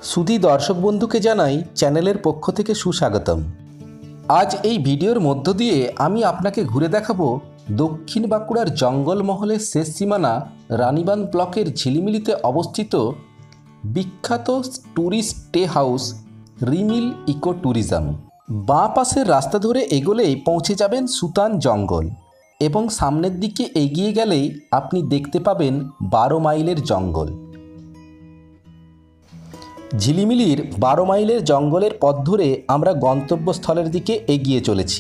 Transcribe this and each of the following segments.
সুধী দর্শক বন্ধুকে জানাই চ্যানেলের পক্ষ থেকে সুস্বাগতম। আজ এই ভিডিওর মধ্য দিয়ে আমি আপনাকে ঘুরে দেখাবো দক্ষিণ বাঁকুড়ার জঙ্গলমহলের শেষ সীমানা রানীবাঁধ ব্লকের ঝিলিমিলিতে অবস্থিত বিখ্যাত tourist stay house Rimil eco tourism. বাঁ পাশের রাস্তা ধরে এগোলেই পৌঁছে যাবেন সুতান জঙ্গল এবং সামনের দিকে এগিয়ে গেলেই আপনি দেখতে পাবেন 12 মাইলের জঙ্গল। ঝিলিমিলির 12 মাইলের জঙ্গলের পথ ধরে আমরা গন্তব্যস্থলের দিকে এগিয়ে চলেছি।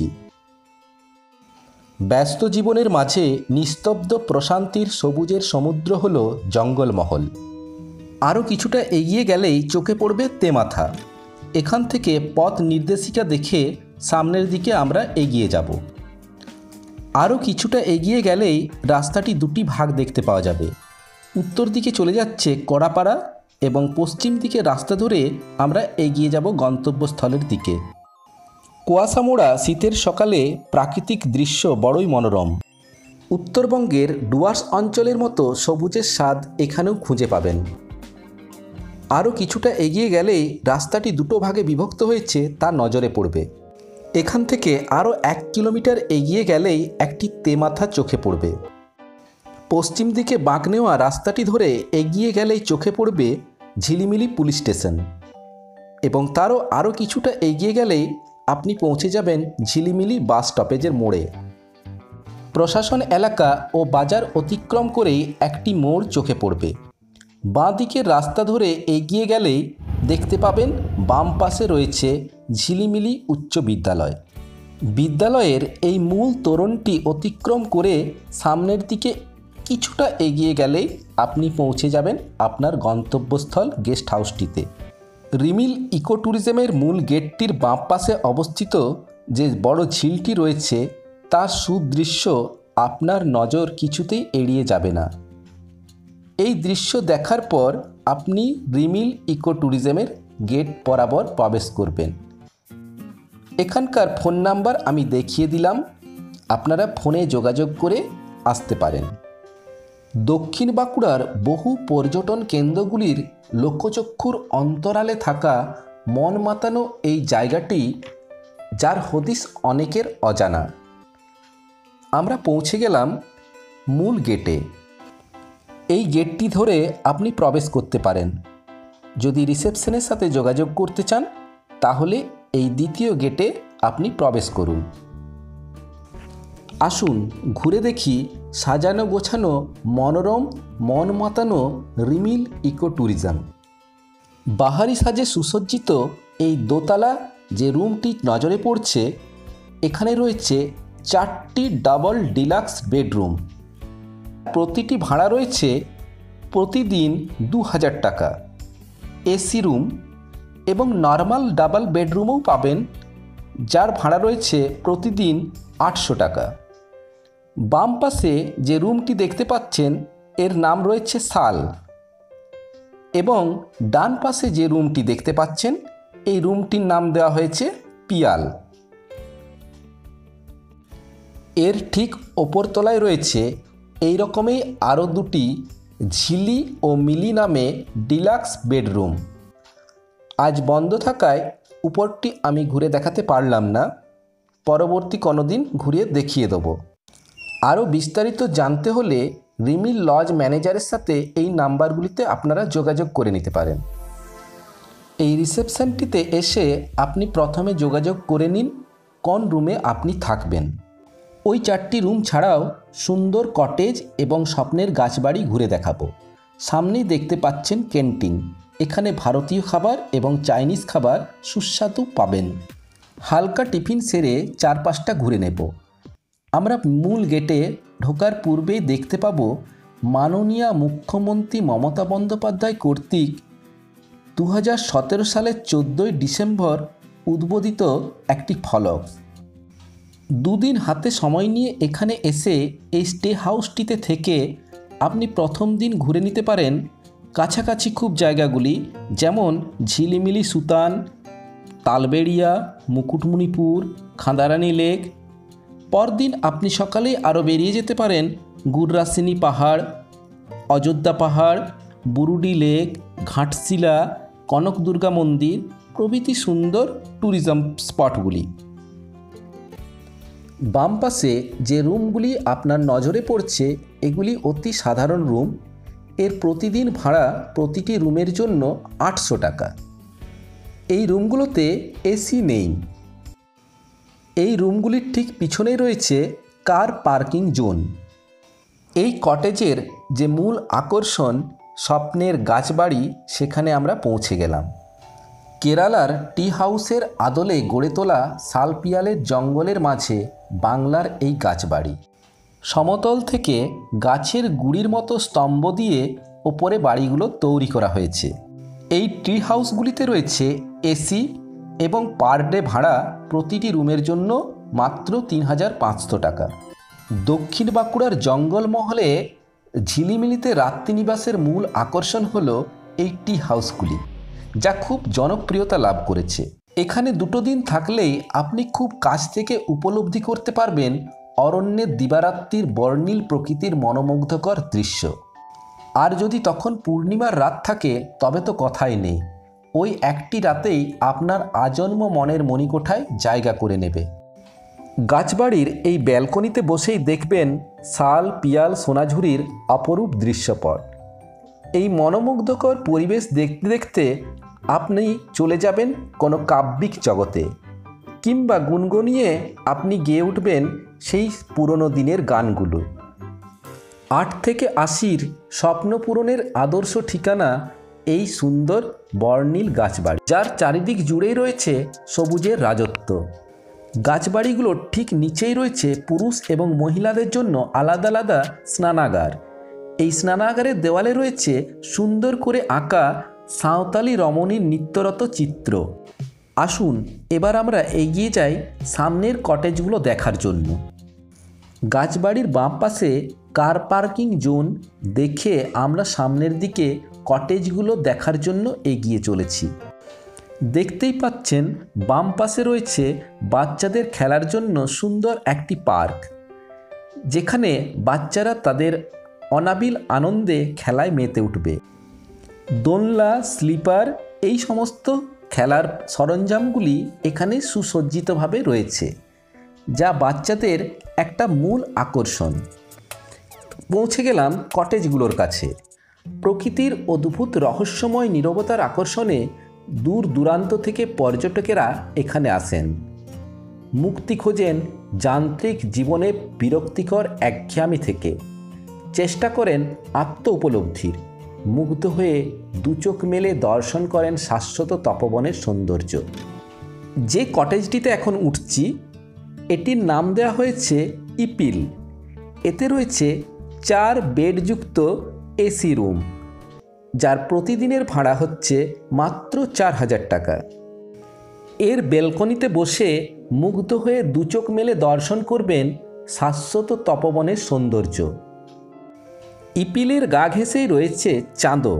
ব্যস্ত জীবনের মাঝে নিস্তব্ধ প্রশান্তির সবুজের সমুদ্র হল জঙ্গলমহল। আরও কিছুটা এগিয়ে গেলেই চোখে পড়বে তেমাথা। এখান থেকে পথ নির্দেশিকা দেখে সামনের দিকে আমরা এগিয়ে যাব। আরও কিছুটা এগিয়ে গেলেই রাস্তাটি দুটি ভাগ দেখতে পাওয়া যাবে। উত্তর দিকে চলে যাচ্ছে কড়াপাড়া এবং পশ্চিম দিকে রাস্তা ধরে আমরা এগিয়ে যাব গন্তব্যস্থলের দিকে। কুয়াশামোড়া শীতের সকালে প্রাকৃতিক দৃশ্য বড়ই মনোরম। উত্তরবঙ্গের ডুয়ার্স অঞ্চলের মতো সবুজের স্বাদ এখানেও খুঁজে পাবেন। আরও কিছুটা এগিয়ে গেলেই রাস্তাটি দুটো ভাগে বিভক্ত হয়েছে তা নজরে পড়বে। এখান থেকে আরও 1 কিলোমিটার এগিয়ে গেলেই একটি তেমাথা চোখে পড়বে। পশ্চিম দিকে বাঁক নেওয়া রাস্তাটি ধরে এগিয়ে গেলেই চোখে পড়বে ঝিলিমিলি পুলিশ স্টেশন এবং তারও আরও কিছুটা এগিয়ে গেলেই আপনি পৌঁছে যাবেন ঝিলিমিলি বাস স্টপেজের মোড়ে। প্রশাসন এলাকা ও বাজার অতিক্রম করেই একটি মোড় চোখে পড়বে। বাঁ দিকের রাস্তা ধরে এগিয়ে গেলেই দেখতে পাবেন বাম পাশে রয়েছে ঝিলিমিলি উচ্চ বিদ্যালয়। বিদ্যালয়ের এই মূল তোরণটি অতিক্রম করে সামনের দিকে কিছুটা এগিয়ে গেলেই আপনি পৌঁছে যাবেন আপনার গন্তব্যস্থল গেস্ট হাউসটিতে। রিমিল ইকো ট্যুরিজমের মূল গেটটির বাম পাশে অবস্থিত যে বড় ঝিলটি রয়েছে তার সুদৃশ্য আপনার নজর কিছুতেই এড়িয়ে যাবে না। এই দৃশ্য দেখার পর আপনি রিমিল ইকো ট্যুরিজমের গেট বরাবর প্রবেশ করবেন। এখানকার ফোন নাম্বার আমি দেখিয়ে দিলাম, আপনারা ফোনে যোগাযোগ করে আসতে পারেন। দক্ষিণ বাঁকুড়ার বহু পর্যটন কেন্দ্রগুলির লোকচক্ষুর অন্তরালে থাকা মন মাতানো এই জায়গাটি যার হদিস অনেকের অজানা। আমরা পৌঁছে গেলাম মূল গেটে। এই গেটটি ধরে আপনি প্রবেশ করতে পারেন। যদি রিসেপশনের সাথে যোগাযোগ করতে চান তাহলে এই দ্বিতীয় গেটে আপনি প্রবেশ করুন। আসুন ঘুরে দেখি সাজানো গোছানো মনোরম মন মাতানো রিমিল ইকো ট্যুরিজম। বাহারি সাজে সুসজ্জিত এই দোতলা যে রুমটি নজরে পড়ছে, এখানে রয়েছে 4টি ডাবল ডিলাক্স বেডরুম। প্রতিটি ভাড়া রয়েছে প্রতিদিন 2000 টাকা। এসি রুম এবং নর্মাল ডাবল বেডরুমও পাবেন, যার ভাড়া রয়েছে প্রতিদিন 800 টাকা। বাম পাশে যে রুমটি দেখতে পাচ্ছেন এর নাম রয়েছে শাল এবং ডান পাশে যে রুমটি দেখতে পাচ্ছেন এই রুমটির নাম দেওয়া হয়েছে পিয়াল। এর ঠিক ওপর তলায় রয়েছে এই রকমই আরও দুটি ঝিলি ও মিলি নামে ডিলাক্স বেডরুম। আজ বন্ধ থাকায় উপরটি আমি ঘুরে দেখাতে পারলাম না, পরবর্তী কোনো দিন ঘুরিয়ে দেখিয়ে দেবো। আরও বিস্তারিত জানতে হলে রিমিল লজ ম্যানেজারের সাথে এই নাম্বারগুলিতে আপনারা যোগাযোগ করে নিতে পারেন। এই রিসেপশনটিতে এসে আপনি প্রথমে যোগাযোগ করে নিন কোন রুমে আপনি থাকবেন। ওই 4টি রুম ছাড়াও সুন্দর কটেজ এবং স্বপ্নের গাছবাড়ি ঘুরে দেখাবো। সামনেই দেখতে পাচ্ছেন ক্যান্টিন। এখানে ভারতীয় খাবার এবং চাইনিজ খাবার সুস্বাদু পাবেন। হালকা টিফিন সেরে 4-5টা ঘুরে নেব। আমরা মূল গেটে ঢোকার পূর্বেই দেখতে পাব মাননীয় মুখ্যমন্ত্রী মমতা বন্দ্যোপাধ্যায় কর্তৃক 2017 সালের 14ই ডিসেম্বর উদ্বোধিত একটি ফলক। 2 দিন হাতে সময় নিয়ে এখানে এসে এই স্টে হাউসটিতে থেকে আপনি প্রথম দিন ঘুরে নিতে পারেন কাছাকাছি খুব জায়গাগুলি, যেমন ঝিলিমিলি সুতান, তালবেড়িয়া, মুকুটমণিপুর, খাঁদারানি লেক। পরদিন আপনি সকালেই আরও বেরিয়ে যেতে পারেন গুররাসিনী পাহাড়, অযোধ্যা পাহাড়, বুরুডি লেক, ঘাটশিলা কনক দুর্গা মন্দির প্রভৃতি সুন্দর ট্যুরিজম স্পটগুলি। বাম পাশে যে রুমগুলি আপনার নজরে পড়ছে এগুলি অতি সাধারণ রুম। এর প্রতিদিন ভাড়া প্রতিটি রুমের জন্য 800 টাকা। এই রুমগুলোতে এসি নেই। এই রুমগুলির ঠিক পিছনেই রয়েছে কার পার্কিং জোন। এই কটেজের যে মূল আকর্ষণ স্বপ্নের গাছবাড়ি, সেখানে আমরা পৌঁছে গেলাম। কেরালার টি হাউসের আদলে গড়ে তোলা শালপিয়ালের জঙ্গলের মাঝে বাংলার এই গাছবাড়ি। সমতল থেকে গাছের গুড়ির মতো স্তম্ভ দিয়ে ওপরে বাড়িগুলো তৈরি করা হয়েছে। এই ট্রি হাউসগুলিতে রয়েছে এসি এবং পার ডে ভাড়া প্রতিটি রুমের জন্য মাত্র 3500 টাকা। দক্ষিণ বাঁকুড়ার জঙ্গলমহলে ঝিলিমিলিতে রাত্রিনিবাসের মূল আকর্ষণ হলো এই টি হাউসগুলি, যা খুব জনপ্রিয়তা লাভ করেছে। এখানে 2 দিন থাকলেই আপনি খুব কাছ থেকে উপলব্ধি করতে পারবেন অরণ্যের দিবারাত্রির বর্ণিল প্রকৃতির মনোমুগ্ধকর দৃশ্য। আর যদি তখন পূর্ণিমার রাত থাকে তবে তো কথাই নেই। ওই একটি রাতেই আপনার আজন্ম মনের মণিকোঠায় জায়গা করে নেবে। গাছবাড়ির এই ব্যালকনিতে বসেই দেখবেন শাল, পিয়াল, সোনাঝুরির অপরূপ দৃশ্যপট। এই মনোমুগ্ধকর পরিবেশ দেখতে দেখতে আপনি চলে যাবেন কোনো কাব্যিক জগতে, কিংবা গুনগুনিয়ে আপনি গেয়ে উঠবেন সেই পুরনো দিনের গানগুলো। 8 থেকে 80-র স্বপ্ন পূরণের আদর্শ ঠিকানা এই সুন্দর বর্ণিল গাছবাড়ি, যার চারিদিক জুড়েই রয়েছে সবুজের রাজত্ব। গাছবাড়িগুলোর ঠিক নিচেই রয়েছে পুরুষ এবং মহিলাদের জন্য আলাদা আলাদা স্নানাগার। এই স্নানাগারের দেওয়ালে রয়েছে সুন্দর করে আঁকা সাঁওতালি রমণীর নিত্যরত চিত্র। আসুন এবার আমরা এগিয়ে যাই সামনের কটেজগুলো দেখার জন্য। গাছবাড়ির বাম পাশে কার পার্কিং জোন দেখে আমরা সামনের দিকে কটেজগুলো দেখার জন্য এগিয়ে চলেছি। দেখতেই পাচ্ছেন বাম পাশে রয়েছে বাচ্চাদের খেলার জন্য সুন্দর একটি পার্ক, যেখানে বাচ্চারা তাদের অনাবিল আনন্দে খেলায় মেতে উঠবে। দোলনা, স্লিপার, এই সমস্ত খেলার সরঞ্জামগুলি এখানে সুসজ্জিতভাবে রয়েছে, যা বাচ্চাদের একটা মূল আকর্ষণ। পৌঁছে গেলাম কটেজগুলোর কাছে। প্রকৃতির অদ্ভুত রহস্যময় নীরবতার আকর্ষণে দূর দূরান্ত থেকে পর্যটকেরা এখানে আসেন। মুক্তি খোঁজেন যান্ত্রিক জীবনে বিরক্তিকর একঘেয়ামি থেকে, চেষ্টা করেন আত্ম উপলব্ধির, মুগ্ধ হয়ে দুচোখ মেলে দর্শন করেন শাশ্বত তপবনের সৌন্দর্য। যে কটেজটিতে এখন উঠছি এটির নাম দেওয়া হয়েছে ইপিল। এতে রয়েছে 4 বেডযুক্ত এসি রুম, যার প্রতিদিনের ভাড়া হচ্ছে মাত্র 4000 টাকা। এর ব্যালকনিতে বসে মুগ্ধ হয়ে দুচোখ মেলে দর্শন করবেন শাশ্বত তপবনের সৌন্দর্য। ইপিলের গা ঘেঁষেই রয়েছে চাঁদও।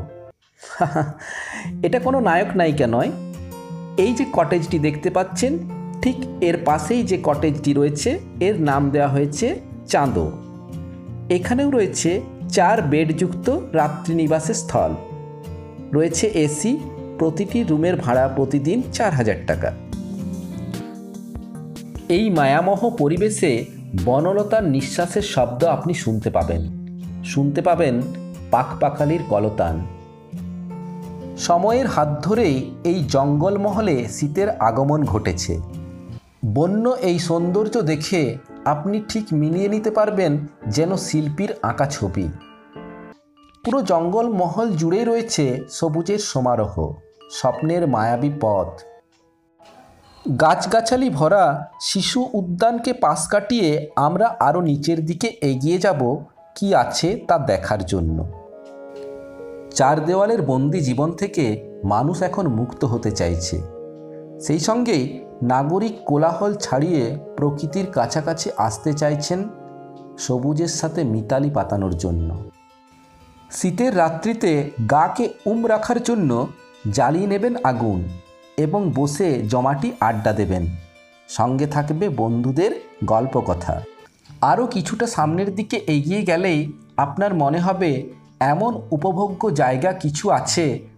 এটা কোনো নায়ক নায়িকা নয়। এই যে কটেজটি দেখতে পাচ্ছেন, ঠিক এর পাশেই যে কটেজটি রয়েছে এর নাম দেওয়া হয়েছে চাঁদো। এখানেও রয়েছে 4 বেডযুক্ত রাত্রিনিবাসের স্থল, রয়েছে এসি। প্রতিটি রুমের ভাড়া প্রতিদিন 4000 টাকা। এই মায়ামহ পরিবেশে বনলতার নিঃশ্বাসের শব্দ আপনি শুনতে পাবেন পাখপাখালির কলতান। সময়ের হাত ধরেই এই জঙ্গলমহলে শীতের আগমন ঘটেছে। বন্য এই সৌন্দর্য দেখে আপনি ঠিক মিলিয়ে নিতে পারবেন যেন শিল্পীর আঁকা ছবি। পুরো জঙ্গলমহল জুড়ে রয়েছে সবুজের সমারোহ, স্বপ্নের মায়াবী পথ। গাছগাছালি ভরা শিশু উদ্যানকে পাশ কাটিয়ে আমরা আরও নিচের দিকে এগিয়ে যাব কি আছে তা দেখার জন্য। 4 দেওয়ালের বন্দি জীবন থেকে মানুষ এখন মুক্ত হতে চাইছে। সেই সঙ্গেই নাগরিক কোলাহল ছাড়িয়ে প্রকৃতির কাছাকাছি আসতে চাইছেন সবুজের সাথে মিতালি পাতানোর জন্য। শীতের রাত্রিতে গাকে রাখার জন্য জ্বালিয়ে নেবেন আগুন এবং বসে জমাটি আড্ডা দেবেন। সঙ্গে থাকবে বন্ধুদের গল্প কথা। আরও কিছুটা সামনের দিকে এগিয়ে গেলেই আপনার মনে হবে এমন উপভোগ্য জায়গা কিছু আছে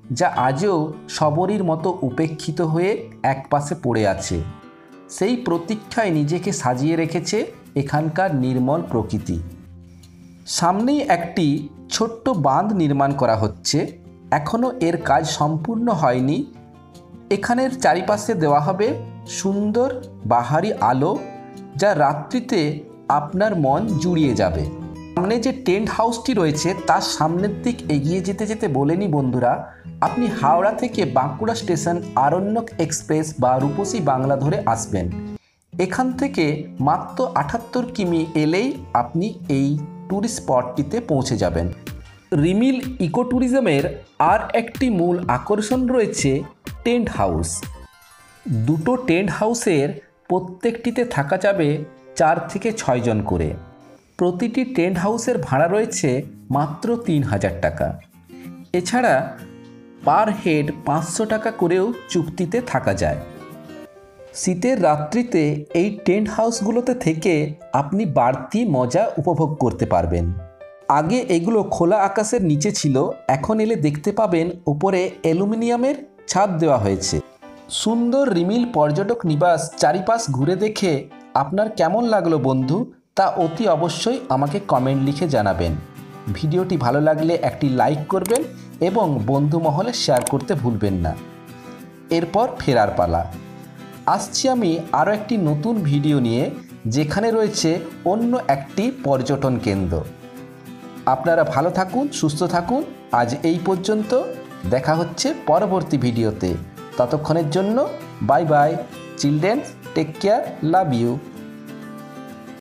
যা আজও শবরীর মতো উপেক্ষিত হয়ে একপাশে পড়ে আছে। সেই প্রতীক্ষায় নিজেকে সাজিয়ে রেখেছে এখানকার নির্মল প্রকৃতি। সামনেই একটি ছোট্ট বাঁধ নির্মাণ করা হচ্ছে, এখনও এর কাজ সম্পূর্ণ হয়নি। এখানের চারিপাশে দেওয়া হবে সুন্দর বাহারি আলো, যা রাত্রিতে আপনার মন জুড়িয়ে যাবে। সামনে যে টেন্ট হাউসটি রয়েছে তার সামনের দিক এগিয়ে যেতে যেতে বলে নি বন্ধুরা, আপনি হাওড়া থেকে বাঁকুড়া স্টেশন আরণ্যক এক্সপ্রেস বা রূপসী বাংলা ধরে আসবেন। এখান থেকে মাত্র 78 কিমি এলেই আপনি এই ট্যুরিস্ট স্পটটিতে পৌঁছে যাবেন। রিমিল ইকো ট্যুরিজমের আর একটি মূল আকর্ষণ রয়েছে টেন্ট হাউস। দুটো টেন্ট হাউসের প্রত্যেকটিতে থাকা যাবে 4 থেকে 6 জন করে। প্রতিটি টেন্ট হাউসের ভাড়া রয়েছে মাত্র 3000 টাকা। এছাড়া পার হেড 500 টাকা করেও চুক্তিতে থাকা যায়। শীতের রাত্রিতে এই টেন্ট হাউসগুলোতে থেকে আপনি বাড়তি মজা উপভোগ করতে পারবেন। আগে এগুলো খোলা আকাশের নিচে ছিল, এখন এলে দেখতে পাবেন উপরে অ্যালুমিনিয়ামের ছাদ দেওয়া হয়েছে। সুন্দর রিমিল পর্যটক নিবাস চারিপাশ ঘুরে দেখে আপনার কেমন লাগলো বন্ধু, তা অতি অবশ্যই আমাকে কমেন্ট লিখে জানাবেন। ভিডিওটি ভালো লাগলে একটি লাইক করবেন এবং বন্ধু মহলে শেয়ার করতে ভুলবেন না। এরপর ফেরার পালা। আসছি আমি আরও একটি নতুন ভিডিও নিয়ে, যেখানে রয়েছে অন্য একটি পর্যটন কেন্দ্র। আপনারা ভালো থাকুন, সুস্থ থাকুন। আজ এই পর্যন্ত, দেখা হচ্ছে পরবর্তী ভিডিওতে। ততক্ষণের জন্য bye bye. Children, take care, love you.